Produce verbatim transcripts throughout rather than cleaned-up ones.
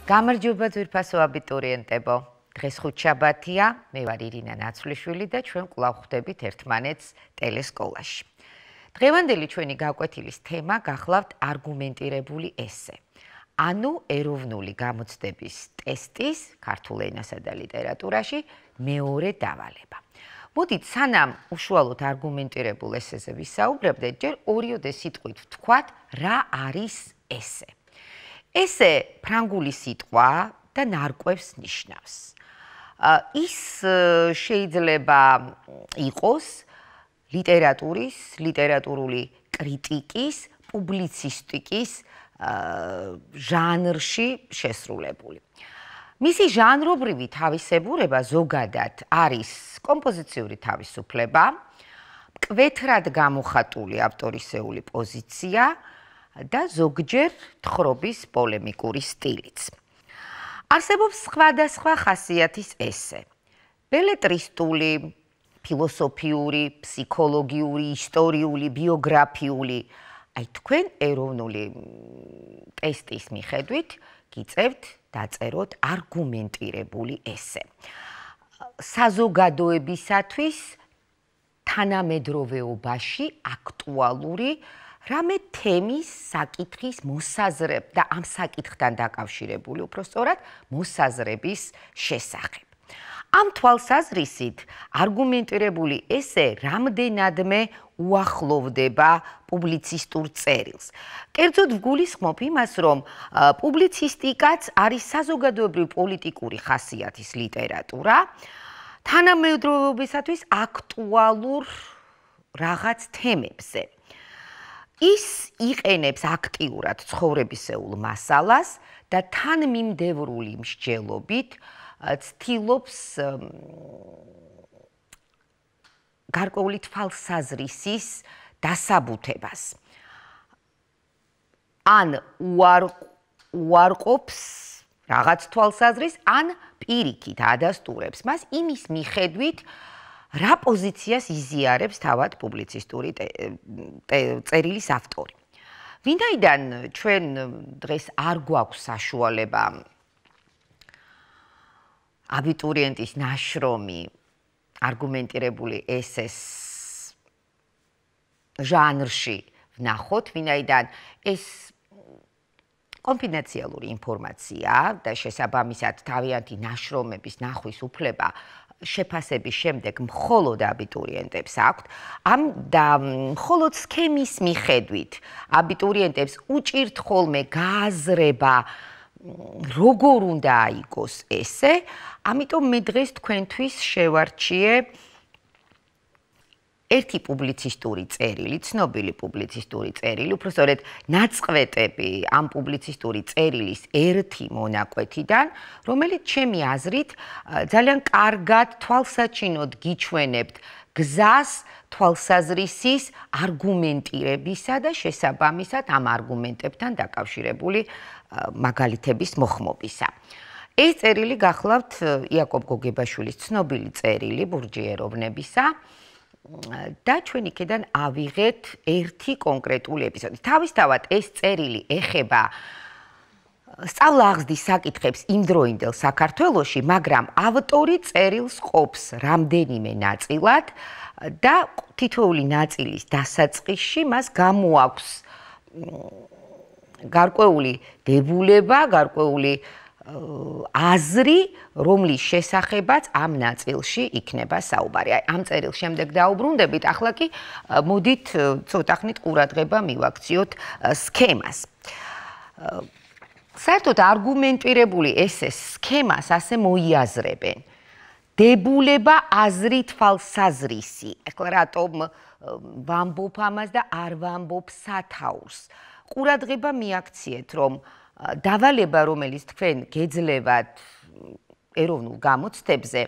გამარჯობა ძვირფასო აბიტურიენტებო. დღეს ხუთშაბათია, მე ვარ ირინა ნაცვლიშვილი და ჩვენ კვლავ ხვდებით ერთმანეთს ტელესკოლაში. დღევანდელი ჩვენი გაკვეთილის თემა გახლავთ არგუმენტირებული ესე. ანუ ეროვნული გამოცდების ტესტის ქართულ ენასა და ლიტერატურაში მეორე დავალება. მოდით სანამ უშუალოდ არგუმენტირებულ ესეზე ვისაუბრებდეთ, ჯერ ორიოდე სიტყვით ვთქვათ, რა არის ესე. ესე ფრანგული სიტყვა და ნარკვევს ნიშნავს. ის შეიძლება იყოს ლიტერატურის, ლიტერატურული კრიტიკის, პუბლიცისტიკის ჟანრში შესრულებული. მისი ჟანრობრივი თავისებურება ზოგადად არის კომპოზიციური თავისუფლება, მკვეთრად გამოხატული ავტორისეული პოზიცია და ზოგჯერ თხრობის პოლემიკური სტილიც. არსებობს სხვადასხვა ხასიათის ესე. ბელეტრისტული, ფილოსოფიური, ფსიქოლოგიური, ისტორიული, ბიოგრაფიული, აი თქვენ ეროვნული ტესტის მიხედვით გიწევთ დაწეროთ არგუმენტირებული ესე. საზოგადოებისათვის თანამედროვეობაში აქტუალური რამე თემის საკითხის მოსაზრებ და ამ საკითხთან დაკავშირებული უпростоრად მოსაზრების შესახებ. ამ თვალსაზრისით არგუმენტირებული ესე რამდენადმე უახლოვდება პუბლიცისტურ წერილს. კერძოდ ვგულისხმობ იმას, რომ პუბლიცისტიკაც არის საზოგადოებრივი პოლიტიკური ხასიათის ლიტერატურა, თანამედროვეობისათვის აქტუალურ რაღაც თემებზე. ის იყენებს აქტიურად ცხოვრებისეულ მასალას და თანმიმდევრული მსჯელობით ცდილობს გარკვეული თვალსაზრისის დასაბუთებას. ან უარყოფს რაღაც თვალსაზრისს, ან პირიქით ადასტურებს მას იმის მიხედვით, რა პოზიციას იზიარებს თავად პუბლიცისტური წერილის ავტორი. ვინაიდან ჩვენ დღეს არ გვაქვს საშუალება აბიტურიენტის ნაშრომი არგუმენტირებული ესეს ჟანრში ვნახოთ, ვინაიდან ეს კონფიდენციალური ინფორმაცია და შესაბამისად თავიანთი ნაშრომების ნახვის უფლება შეფასების შემდეგ მხოლოდ აბიტურიენტებს აქვთ, ამ და მხოლოდ სქემის მიხედვით აბიტურიენტებს უჭირთ ხოლმე გააზრება, როგორ უნდა აიგოს ესე, ამიტომ მე დღეს თქვენთვის შევარჩიე ერთი პუბლიცისტური წერილი, ცნობილი პუბლიცისტური წერილი, უпростоრად ნაწყვეტები ამ პუბლიცისტური წერილის ერთი მონაკვეთიდან, რომელიც ჩემი აზრით ძალიან კარგად თვალსაჩინოდ გიჩვენებთ გზას თვალსაზრისის არგუმენტირებისა და შესაბამისად ამ არგუმენტებთან დაკავშირებული მაგალითების მოხმობისა. ეს წერილი გახლავთ იაკობ გოგებაშვილის ცნობილი წერილი ბურჯიეროვნებისა და ჩვენ იქიდან ავიღეთ ერთი კონკრეტული ეპიზოდი. თავისთავად ეს წერილი ეხება სწავლა-აღზრდის საკითხებს იმდროინდელ საქართველოში, მაგრამ ავტორი წერილს ყოფს რამდენიმე ნაწილად და თითოეული ნაწილის დასაწყისში მას გამოაქვს გარკვეული დებულება, გარკვეული აზრი, რომლის შესახებაც ამ ნაწილში იქნება საუბარი. აი, ამ წერილს შემდეგ დაუბრუნდებით, ახლა კი მოდით ცოტა ხნით ყურადღება მივაქციოთ სქემას. საერთოდ არგუმენტირებული ესეს სქემას ასე მოიაზრებენ. დებულება, აზრი, თვალსაზრისი. ეხლა რატომ ვამბობ ამას და არ ვამბობ სათაურს. ყურადღება მიაქციეთ, რომ დავალება, რომელიც თქვენ გეძლევათ ეროვნულ გამოცდებზე,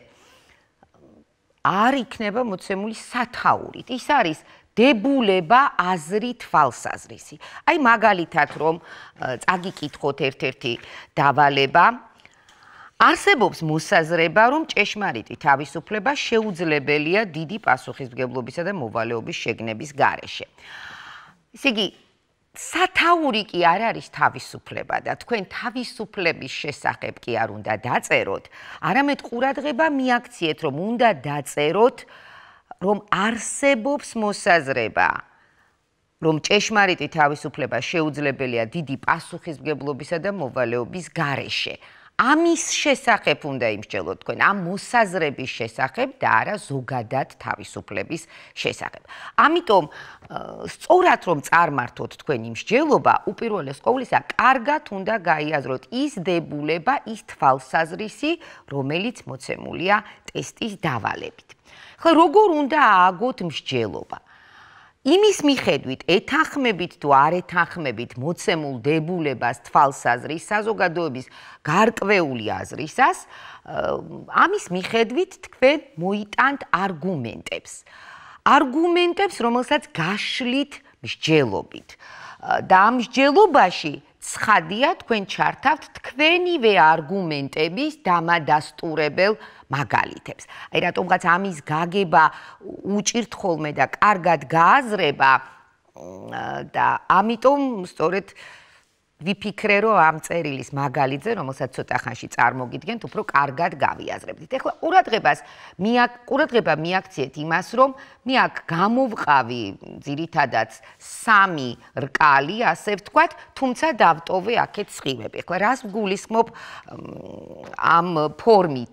არ იქნება მოცემული სათაურით. ის არის დებულება, აზრი, თვალსაზრისი. აი მაგალითად, რომ წაგიკითხოთ ერთ-ერთი დავალება, არსებობს მოსაზრება, რომ ჭეშმარიტი თავისუფლება შეუძლებელია დიდი პასუხისმგებლობისა და მოვალეობის შეგნების გარეშე. ისე იგი სათაური კი არ არის თავისუფლება და თქვენ თავისუფლების შესახებ კი არ უნდა დაწეროთ, არამედ ყურადღება მიაქციეთ, რომ უნდა დაწეროთ, რომ არსებობს მოსაზრება, რომ ჭეშმარიტი თავისუფლება შეუძლებელია დიდი პასუხისმგებლობისა და მოვალეობის გარეშე. ამის შესახებ უნდა იმსჯელოთ თქვენ, ამ მოსაზრების შესახებ და არა ზოგადად თავისუფლების შესახებ. ამიტომ სწორად რომ წარმართოთ თქვენი მსჯელობა, უპირველეს ყოვლისა, კარგად უნდა გაიაზროთ ის დებულება, ის თვალსაზრისი, რომელიც მოცემულია ტესტის დავალებით. ხო, როგორ უნდა ააგოთ მსჯელობა? იმის მიხედვით, ეთანხმებით თუ არ ეთანხმებით მოცემულ დებულებას, თვალსაზრის, საზოგადოების გარკვეული აზრისას, ამის მიხედვით თქვენ მოიტანთ არგუმენტებს. არგუმენტებს, რომელსაც გაშლით მსჯელობით. და ამ მსჯელობაში ცხადია თქვენ ჩართავთ თქვენივე არგუმენტების დამადასტურებელ მაგალითებს. აი რატომღაც ამის გაგება უჭირთ ხოლმე და კარგად გააზრება და ამიტომ სწორედ ვიფიქრე, რომ ამ წერილის მაგალითზე, რომელსაც ცოტა ხანში წარმოგიდგენთ, უფრო კარგად გავიაზრებდით. ეხლა ყურადღებას ყურადღება მიაქციეთ იმას, რომ მე აქ გამოვყავი ძირითადად სამი რკალი, ასე ვთქვათ, თუმცა დავტოვე აქეთ სხივები. ეხლა რას ვგულისხმობ ამ ფორმით?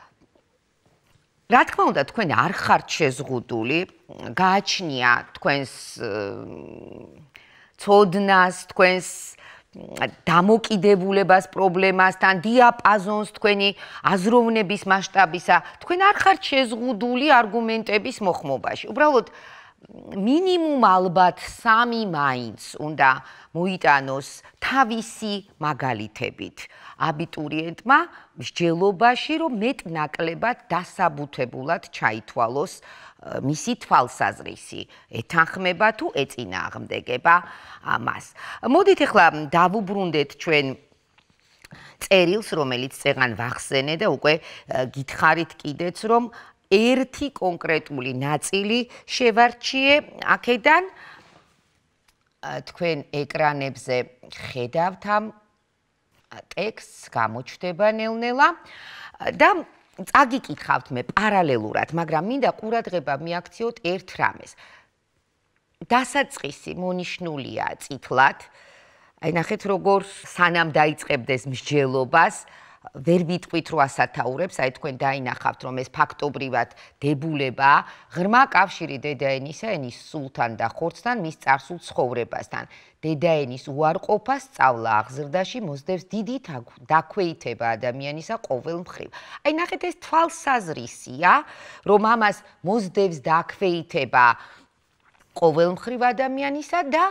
რა თქმა უნდა, თქვენ არ ხართ შეზღუდული, გააჩნია თქვენს ცოდნას, თქვენს დამოკიდებულებას პრობლემასთან, დიაპაზონს თქვენი აზროვნების მასშტაბისა, თქვენ არ ხართ შეზღუდული არგუმენტების მოხმობაში. უბრალოდ მინიმუმ ალბათ სამი მაინც უნდა მოიტანოს თავისი მაგალითებით აბიტურიენტმა მსჯელობაში, რომ მეტ-ნაკლებად დასაბუთებულად ჩაითვალოს მისი თვალსაზრისი, ეთანხმება თუ ეწინააღმდეგება მას. მოდით ახლა დავუბრუნდეთ ჩვენ წერილს, რომელიც წეღან ვახსენე და უკვე გითხარით კიდეც, რომ ერთი კონკრეტული ნაწილი შევარჩიე აქედან. თქვენ ეკრანებზე ხედავთ ამ ტექსტს, გამოჩნდება ნელ-ნელა და წაგიკითხავთ მე პარალელურად, მაგრამ მინდა ყურადღება მიაქციოთ ერთ რამეს. დასაწყისი მონიშნულია წითლად. აი ნახეთ როგორ სანამ დაიწყებდეს მსჯელობას, ვერ ვიტყვით რო ასათაურებს, აი თქვენ დაინახავთ, რომ ეს ფაქტობრივად დებულება, ღრმა კავშირი დედაენისა, ენის სულთან და ხორცთან, მის წარსულ ცხოვრებასთან. დედაენის უარყოფა სწავლა აღზრდაში მოსდევს დიდი დაქვეითება ადამიანისა ყოველ მხრივ. აი ნახეთ ეს თვალსაზრისია, რომ ამას მოსდევს დაქვეითება ყოველ მხრივ ადამიანისა და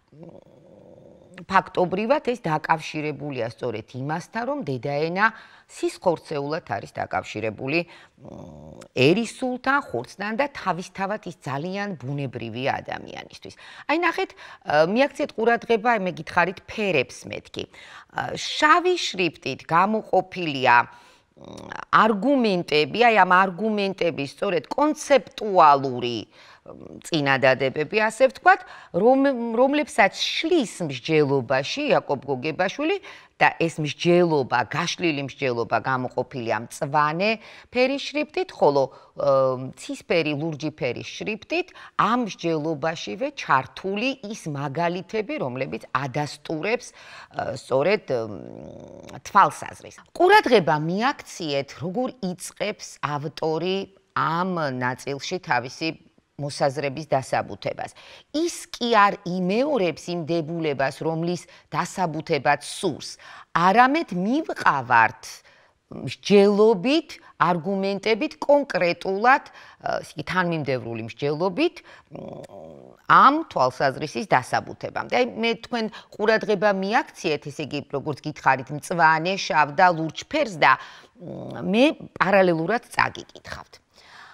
ფაქტობრივად ეს დაკავშირებულია სწორედ იმასთან, რომ დედაენა სისხორცეულად არის დაკავშირებული ერისულთან, ხორცთან და თავისთავად ის ძალიან ბუნებრივია ადამიანისთვის. აი ნახეთ, მიაქციეთ ყურადღება, მე გითხარით ფერებს მეთქი. შავი შრიფტით გამოყოფილია არგუმენტები, აი ამ არგუმენტების სწორედ კონცეპტუალური წინადადებები, ასე ვთქვათ, რომლებსაც შლის მსჯელობაში იაკობ გოგებაშვილი და ეს მსჯელობა, გაშლილი მსჯელობა გამოყოფილია მწვანე ფერის შრიფტით, ხოლო ცისფერი, ლურჯი ფერის შრიფტით ამ მსჯელობაშივე ჩართული ის მაგალითები, რომლებიც ადასტურებს სწორედ თვალსაზრისს. ყურადღება მიაქციეთ, როგორ იწყებს ავტორი ამ ნაწილში თავისი მოსაზრების დასაბუთებას. ის კი არ იმეორებს იმ დებულებას, რომლის დასაბუთებაც სურს, არამედ მივყავართ მსჯელობით, არგუმენტებით, კონკრეტულად, თანმიმდევრული მსჯელობით ამ თვალსაზრისის დასაბუთებამდე. აი მე თქვენ ყურადღება მიაქციეთ, ესე იგი, როგორც გითხარით, მწვანე, შავ და ლურჯ ფერს და მე პარალელურად წაგიკითხავთ.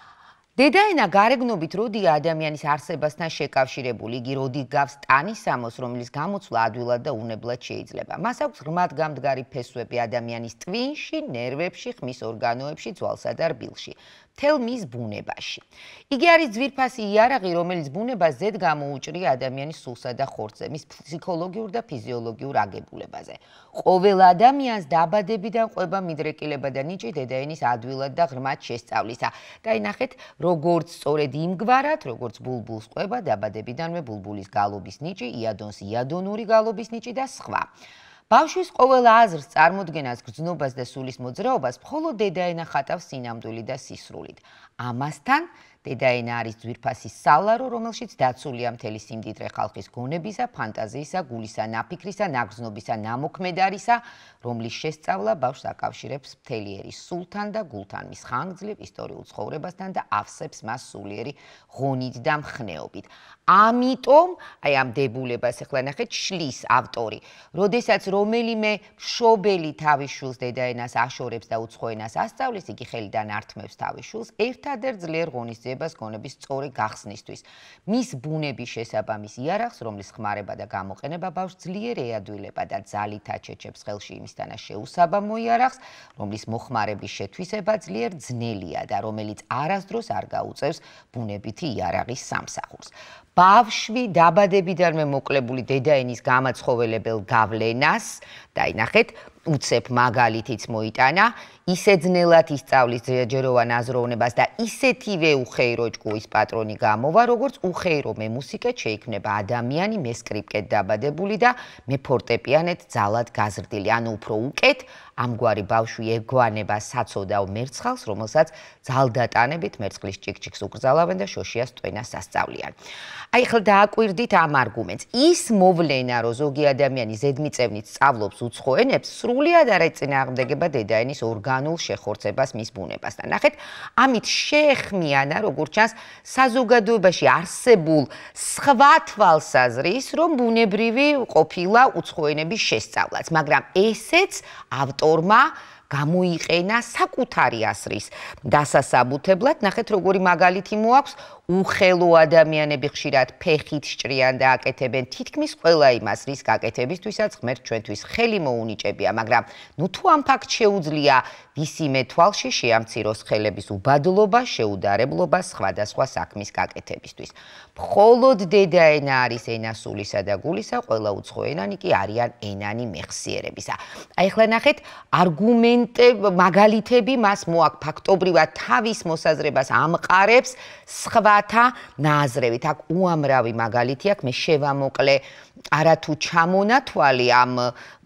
დედაენა გარეგნობით როდი ადამიანის არსებასთან შეკავშირებული, იგი როდი გავს ტანისამოს, რომლის გამოცვლა ადვილად და უნებლად შეიძლება. მას აქვს ღრმად გამდგარი ფესვები ადამიანის ტვინში, ნერვებში, ხმის ორგანოებში, ძვალსა და რბილში. მთელ მის ბუნებაში. იგი არის ძვირფასი იარაღი, რომელიც ბუნებას ზედ გამოუჭრია ადამიანის სულსა და ხორცზე, მის ფსიქოლოგიურ და ფიზიოლოგიურ აგებულებაზე. ყოველ ადამიანს დაბადებიდან ყვება მიდრეკილება და ნიჭი დედაენის ადვილად და ღრმად შესწავლისა. დაინახეთ, როგორც სწორედ იმგვარად, როგორც ბულბულს ყვება დაბადებიდანვე ბულბულის გალობის ნიჭი, იადონს იადონური გალობის ნიჭი და სხვა. ბავშვის ყოველ აზრს, წარმოდგენას, გრძნობას და სულის მოძრაობას მხოლოდ დედაენა ხატავს სინამდვილით და სისრულით. ამასთან დედაენა არის ძვირფასი სალარო, რომელშიც დაცულია მთელი სიმდიდრე ხალხის გონებისა, ფანტაზიისა, გულისა, ნაფიქრისა, ნაგრძნობისა, ნამოქმედარისა, რომლის შესწავლა ბავშვს აკავშირებს მთელი ერის სულთან და გულთან, მის ხანგრძლივ ისტორიულ ცხოვრებასთან და ავსებს მას სულიერი ღონით და მხნეობით. ამიტომ, აი ამ დებულებას ახლა ნახეთ, შლის ავტორი, როდესაც რომელიმე მშობელი თავის შვილს დედაენას აშორებს და უცხო ენას ასწავლის, იგი ხელიდან ართმევს თავის შვილს ერთადერთ ძლიერ ღონისძიებას გონების სწორი გახსნისთვის. მის ბუნების შესაბამის იარაღს, რომლის ხმარება და გამოყენება ბავშვს ძლიერ ეადვილება და ძალით აჩეჩებს ხელში იმისთანა შეუსაბამო იარაღს, რომლის მოხმარების შეთვისება ძლიერ ძნელია და რომელიც არასდროს არ გაუწევს ბუნებითი იარაღის სამსახურს. ბავშვი დაბადებიდანვე მოკლებული დედაენის გამაცხოველებელ გავლენას, დაინახეთ, უცებ მაგალითიც მოიტანა, ისე ძნელად ისწავლის ჯეროვან აზროვნებას და ისეთივე უხეირო ჭკუის პატრონი გამოვა, როგორც უხეირო მემუსიკეთ შეიქმნება ადამიანი მე სკრიპკეთ დაბადებული და მე ფორტეპიანეთ ძალად გაზრდილი, ანუ უფრო უკეთ ამგვარი ბავშვი ეგუანება საცოდავ მერცხალს, რომელსაც ძალდატანებით მერცხლის ჭიქჭიქს უკრძალავენ და შოშიას ტვენას ასწავლიან. აი ახლა დააკვირდით ამ არგუმენტს. ის მოვლენა, რომ ზოგი ადამიანი ზედმიწევნით სწავლობს უცხო ენებს, სრულიად არ ეწინააღმდეგება დედაენის ორგანულ შეხორცებას მის ბუნებასთან. ნახეთ, ამით შეეხმიანა, როგორც ჩანს, საზოგადოებაში არსებულ სხვა თვალსაზრის, რომ ბუნებრივი ყოფილა უცხო ენების შესწავლაც, მაგრამ ესეც ავტორმა გამოიყენა საკუთარი აზრის დასასაბუთებლად. ნახეთ, როგორი მაგალითი მოაქვს, უხელო ადამიანები ხშირად ფეხით სჭრიან და აკეთებენ თითქმის ყველა იმას, რის გაკეთებისთვისაც ღმერთს ჩვენთვის ხელი მოუნიჭებია, მაგრამ ნუ თუ ამ ფაქტს შეუძლია ვისიმე თვალში შეამციროს ხელების უბადლობა, შეუდარებლობა სხვადასხვა საქმის გაკეთებისთვის. მხოლოდ დედაენა არის ენა სულისა და გულისა, ყველა უცხო ენანი კი არიან ენანი მეხსიერებისა. აი ახლა ნახეთ, არგუმენტები, მაგალითები მას მოაქვს ფაქტობრივად თავის მოსაზრებას ამყარებს სხვათა ნაზრევით. აქ უამრავი მაგალითი აქვს, მე შევამოკლე არათუ ჩამონათვალი ამ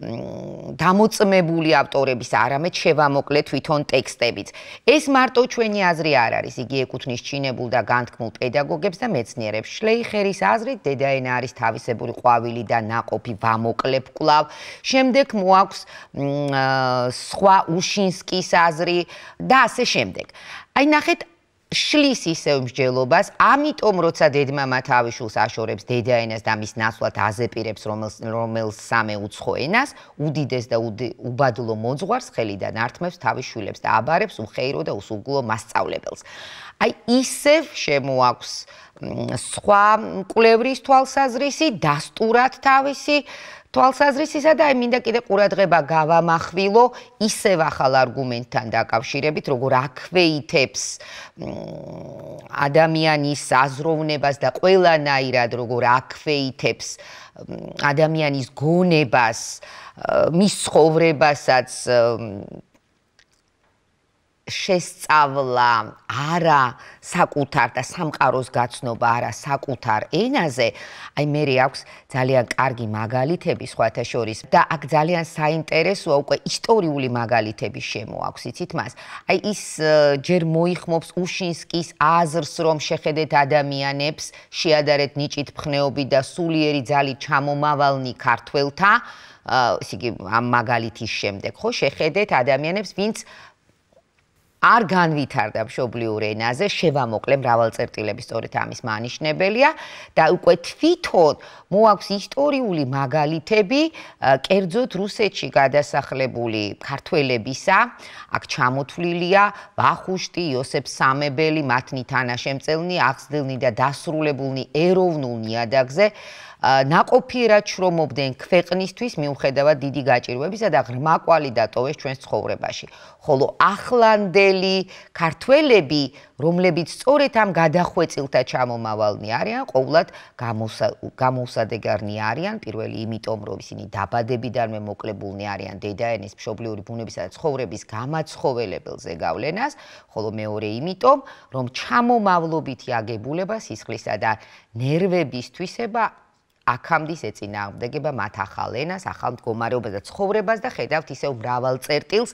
დამოწმებული ავტორების, არამედ შევამოკლე თვითონ ტექსტებიც. ეს მარტო ჩვენი აზრი არ არის, იგი ეკუთვნის ჩინებულ და განთქმულ პედაგოგებს და მეცნიერებს. შლეიხერის აზრით, დედაენა არის თავისებური ყვავილი და ნაყოფი, ვამოკლებ კვლავ. შემდეგ მოაქვს სხვა უშინსკის აზრი და ასე შემდეგ. აი ნახეთ, შლის ისევ მსჯელობას, ამიტომ როცა დედმამა თავის შვილს აშორებს დედაენას და მის ნაცვლად აზეპირებს რომელს სამე უცხო ენას, უდიდეს და უბადლო მოძღვარს ხელიდან ართმევს თავის შვილებს და აბარებს უხეირო და უსულგულო მასწავლებელს. აი ისევ შემოაქვს სხვა მკვლევრის თვალსაზრისი, დასტურად თავისი თვალსაზრისისა და აი მინდა კიდე ყურადღება გავამახვილო ისევ ახალ არგუმენტთან დაკავშირებით, როგორ აქვეითებს ადამიანის აზროვნებას და ყველანაირად როგორ აქვეითებს ადამიანის გონებას, მის ცხოვრებასაც შესწავლა არა საკუთარ და სამყაროს გაცნობა არა საკუთარ ენაზე, აი მე აქვს ძალიან კარგი მაგალითები სხვათა შორის და აქ ძალიან საინტერესოა უკვე ისტორიული მაგალითები შემოაქვს, იცით მას. აი ის ჯერ მოიხმობს უშინსკის აზრს, რომ შეხედეთ ადამიანებს, შეადარეთ ნიჭით მხნეობით და სულიერი ძალით ჩამომავალნი ქართველთა, ისე იგი ამ მაგალითის შემდეგ, ხო, შეხედეთ ადამიანებს, ვინც არ განვითარდა მშობლიურ ენაზე, შევამოკლე მრავალწერტილები სწორედ ამის მანიშნებელია და უკვე თვითონ მოაქვს ისტორიული მაგალითები კერძოდ რუსეთში გადასახლებული ქართველებისა, აქ ჩამოთვლილია ვახუშტი, იოსებ სამებელი, მათნი თანაშემწელნი, აღზრდილნი და დასრულებულნი ეროვნულ ნიადაგზე ნაყოფიერად შრომობდნენ ქვეყნისთვის მიუხედავად დიდი გაჭირვებისა და ღრმაყვალი დატოვეს ჩვენს ცხოვრებაში. ხოლო ახლანდელი ქართველები, რომლებიც სწორედ ამ გადახვეწილთა ჩამომავალნი არიან, ყოვლად გამოუსადეგარნი არიან, პირველი იმიტომ, რომ ისინი დაბადებიდანვე მოკლებულნი არიან დედაენის მშობლიური ბუნებისა და ცხოვრების გამაცხოველებელ ზეგავლენას, ხოლო მეორე იმიტომ, რომ ჩამომავლობითი აგებულება სისხლისა და ნერვების თვისება აქამდე ეწინააღმდეგება მათ ახალ ენას, ახალ მდგომარეობას და ცხოვრებას და ხედავთ ისევ მრავალ წერტილს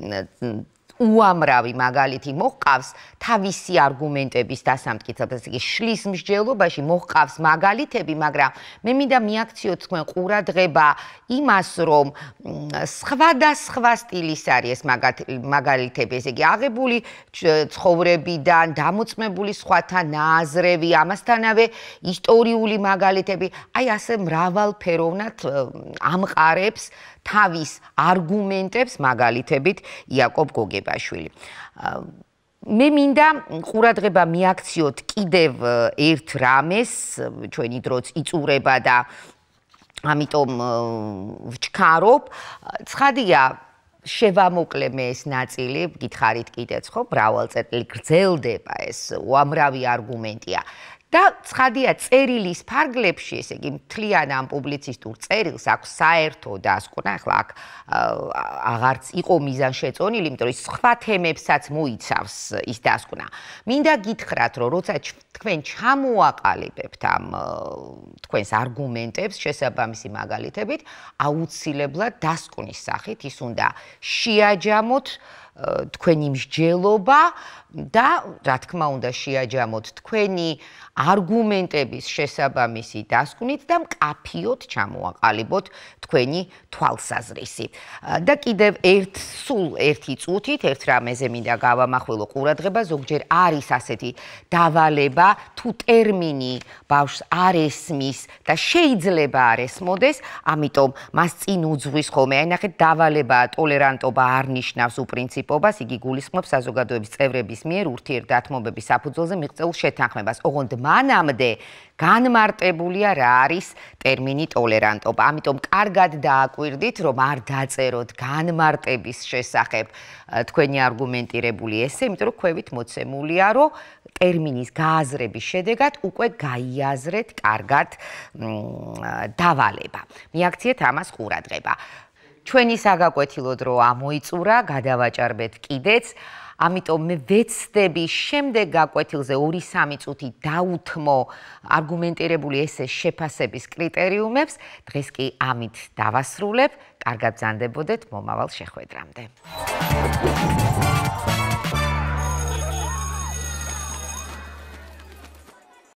უამრავი მაგალითი მოჰყავს თავისი არგუმენტების დასამტკიცებლად, ესე იგი შლის მსჯელობაში მოჰყავს მაგალითები, მაგრამ მე მინდა მიაქციოთ თქვენ ყურადღება იმას, რომ სხვადასხვა სტილის არის ეს მაგალითები, ესე იგი აღებული ცხოვრებიდან, დამოწმებული სხვათა ნაზრევი, ამასთანავე ისტორიული მაგალითები, აი ასე მრავალფეროვნად ამყარებს თავის არგუმენტებს მაგალითებით იაკობ გოგებაშვილი. მე მინდა ყურადღება მიაქციოთ კიდევ ერთ რამეს, ჩვენი დროც იწურება და ამიტომ ვჩქარობ. ცხადია, შევამოკლე მე ეს ნაწილი, გითხარით კიდეც ხო, მრავალწერტილი გრძელდება ეს უამრავი არგუმენტია. და ცხადია წერილის ფარგლებში, ესე იგი მთლიან ამ პუბლიცისტურ წერილს აქვს საერთო დასკვნა, ახლა აქ აღარც იყო მიზანშეწონილი, იმიტომ რომ სხვა თემებსაც მოიცავს ის დასკვნა. მინდა გითხრათ, რომ როცა თქვენ ჩამოაყალიბებთ ამ თქვენს არგუმენტებს შესაბამისი მაგალითებით, აუცილებლად დასკვნის სახით ის უნდა შეაჯამოთ თქვენი მსჯელობა და რა თქმა უნდა შეაჯამოთ თქვენი არგუმენტების შესაბამისი დასკვნით და მკაფიოდ ჩამოაყალიბოთ თქვენი თვალსაზრისი. და კიდევ ერთ სულ ერთი წუთით ერთ რამეზე მინდა გავამახვილო ყურადღება, ზოგჯერ არის ასეთი დავალება, თუ ტერმინი ბავშვს არ ესმის და შეიძლება არ ესმოდეს, ამიტომ მას წინ უძღვის ხოლმე. აი ნახეთ, დავალება, ტოლერანტობა არ ნიშნავს უპრინციპობას, იგი გულისხმობს საზოგადოების წევრების მიერ ურთიერთდათმობების საფუძველზე მიღწეულ შეთანხმებას. ოღონდ მანამდე განმარტებულია რა არის ტერმინი ტოლერანტობა. ამიტომ კარგად დააკვირდით, რომ არ დაწეროთ განმარტების შესახებ თქვენი არგუმენტირებული ესე, იმიტომ რომ ქვევით მოცემულია, რომ ტერმინის გააზრების შედეგად უკვე გაიაზრეთ კარგად დავალება. მიაქციეთ ამას ყურადღება. ჩვენი საგაკვეთილო დრო ამოიწურა, გადავაჭარბეთ კიდეც. ამიტომ მე ვეცდები შემდეგ გაკვეთილზე ორი სამი წუთი დაუთმო არგუმენტირებული ესეს შეფასების კრიტერიუმებს. დღეს კი ამით დავასრულებ. კარგად ბრძანდებოდეთ მომავალ შეხვედრამდე.